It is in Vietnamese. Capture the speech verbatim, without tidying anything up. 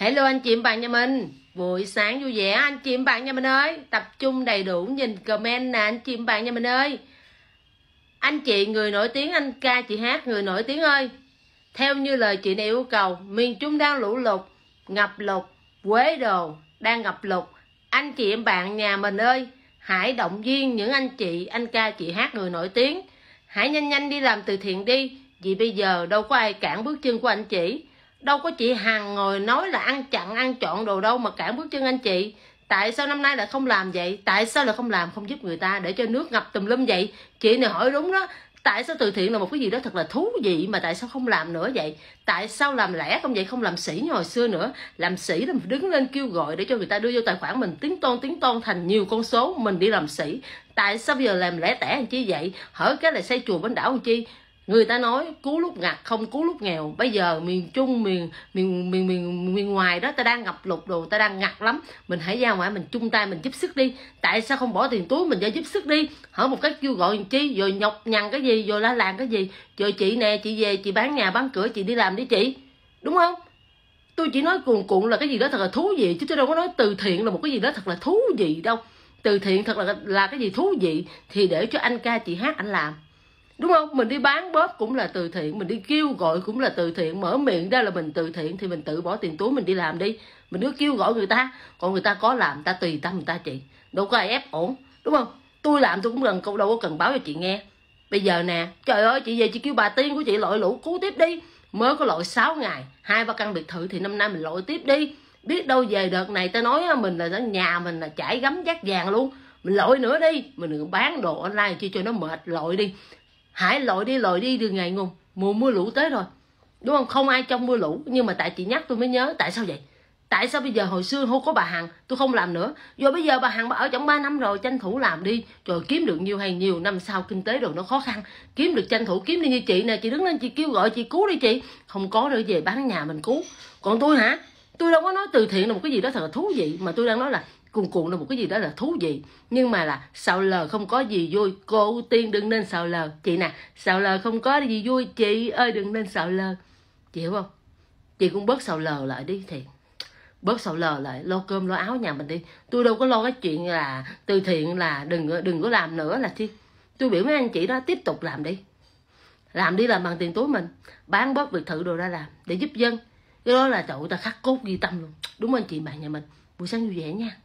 Hello anh chị em bạn nhà mình, buổi sáng vui vẻ anh chị em bạn nhà mình ơi, tập trung đầy đủ nhìn comment nè anh chị em bạn nhà mình ơi. Anh chị người nổi tiếng, anh ca chị hát người nổi tiếng ơi, theo như lời chị này yêu cầu, miền Trung đang lũ lụt, ngập lụt, Quế Đồ đang ngập lụt. Anh chị em bạn nhà mình ơi, hãy động viên những anh chị, anh ca chị hát người nổi tiếng, hãy nhanh nhanh đi làm từ thiện đi, vì bây giờ đâu có ai cản bước chân của anh chị. Đâu có chị Hằng ngồi nói là ăn chặn ăn trọn đồ đâu mà cản bước chân anh chị. Tại sao năm nay lại không làm vậy? Tại sao lại không làm, không giúp người ta để cho nước ngập tùm lum vậy? Chị này hỏi đúng đó. Tại sao từ thiện là một cái gì đó thật là thú vị mà tại sao không làm nữa vậy? Tại sao làm lẻ không vậy, không làm sĩ như hồi xưa nữa? Làm sĩ là mình đứng lên kêu gọi để cho người ta đưa vô tài khoản mình, tiếng tôn tiếng tôn thành nhiều con số, mình đi làm sĩ. Tại sao bây giờ làm lẻ tẻ làm chi vậy? Hở cái là xây chùa Bến Đảo làm chi? Người ta nói cứu lúc ngặt không cứu lúc nghèo. Bây giờ miền Trung, miền miền miền miền miền ngoài đó ta đang ngập lụt đồ, ta đang ngặt lắm. Mình hãy ra ngoài mình chung tay mình giúp sức đi. Tại sao không bỏ tiền túi mình ra giúp sức đi? Hỏi một cách kêu gọi chi, rồi nhọc nhằn cái gì, rồi la làng cái gì? Rồi chị nè, chị về chị bán nhà bán cửa chị đi làm đi chị. Đúng không? Tôi chỉ nói cuồn cuộn là cái gì đó thật là thú vị, chứ tôi đâu có nói từ thiện là một cái gì đó thật là thú vị đâu. Từ thiện thật là là cái gì thú vị thì để cho anh ca chị hát anh làm. Đúng không? Mình đi bán bóp cũng là từ thiện, mình đi kêu gọi cũng là từ thiện, mở miệng ra là mình từ thiện thì mình tự bỏ tiền túi mình đi làm đi. Mình cứ kêu gọi người ta, còn người ta có làm, ta tùy tâm người ta chị. Đâu có ai ép ổn, đúng không? Tôi làm tôi cũng cần đâu có cần báo cho chị nghe. Bây giờ nè, trời ơi chị về chị kêu bà Tiên của chị lội lũ cứu tiếp đi. Mới có lội sáu ngày, hai ba căn biệt thự thì năm nay mình lội tiếp đi. Biết đâu về đợt này ta nói mình là nhà mình là trải gấm vác vàng luôn. Mình lội nữa đi, mình đừng bán đồ online chi cho nó mệt, lội đi. Hãy lội đi lội đi đừng ngại ngùng, mùa mưa lũ tới rồi, đúng không? Không ai trong mưa lũ, nhưng mà tại chị nhắc tôi mới nhớ. Tại sao vậy? Tại sao bây giờ hồi xưa không có bà Hằng tôi không làm nữa, rồi bây giờ bà Hằng bà ở trong ba năm rồi, tranh thủ làm đi, rồi kiếm được nhiều hay nhiều. Năm sau kinh tế rồi nó khó khăn, kiếm được tranh thủ kiếm đi. Như chị nè, chị đứng lên chị kêu gọi chị cứu đi chị, không có nữa về bán nhà mình cứu. Còn tôi hả? Tôi đâu có nói từ thiện là một cái gì đó thật là thú vị, mà tôi đang nói là cuồn cuộn là một cái gì đó là thú vị, nhưng mà là xào lờ không có gì vui. Cô Tiên đừng nên xào lờ chị nè, xào lờ không có gì vui chị ơi, đừng nên xào lờ, chị hiểu không? Chị cũng bớt xào lờ lại đi, thì bớt xào lờ lại, lo cơm lo áo nhà mình đi. Tôi đâu có lo cái chuyện là từ thiện là đừng đừng có làm nữa là chi. Tôi biểu mấy anh chị đó tiếp tục làm đi, làm đi, làm bằng tiền túi mình, bán bớt biệt thự đồ ra làm để giúp dân. Cái đó là trời ơi, ta khắc cốt ghi tâm luôn, đúng không anh chị bạn nhà mình? Buổi sáng vui vẻ nha.